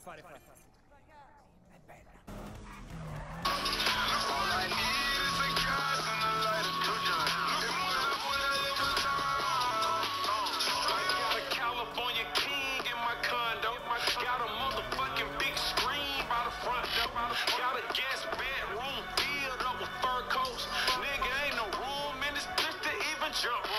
Fare, fare. È bella. California king in my condo. Got a motherfucking big screen by the front door. Got a guest bedroom filled up with fur coats. Nigga, ain't no room in this bitch to even jump